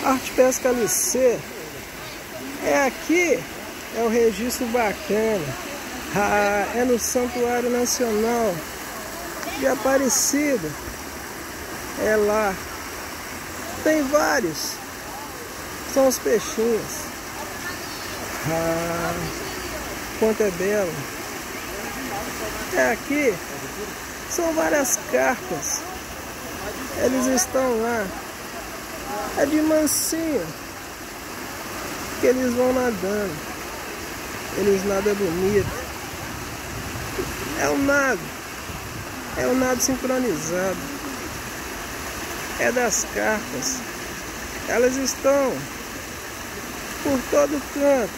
Arte Pesca LC. É aqui, é o registro bacana. É no Santuário Nacional de Aparecida. É lá. Tem vários. São os peixinhos. Quanto é belo. É aqui. São várias carpas. Eles estão lá. É de mansinho que eles vão nadando. Eles nadam bonito. É um nado sincronizado. É das carpas. Elas estão por todo canto.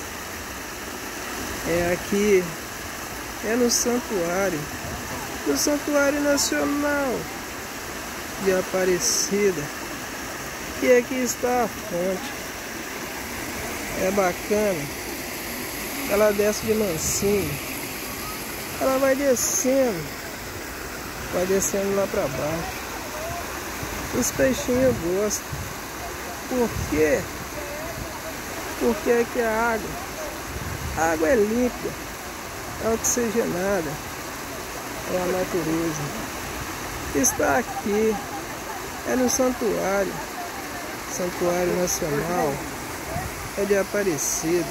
É aqui. É no santuário. No Santuário Nacional de Aparecida. E aqui está a fonte. É bacana. Ela desce de mansinho. Ela vai descendo. Vai descendo lá para baixo. Os peixinhos gostam. Por quê? Porque aqui a água é limpa. É oxigenada. É a natureza. Está aqui. É no santuário. Santuário Nacional é de Aparecida.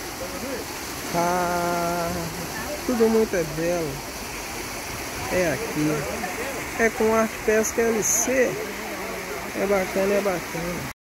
Tudo muito é belo. É aqui. É com Arte Pesca LC. É bacana, é bacana.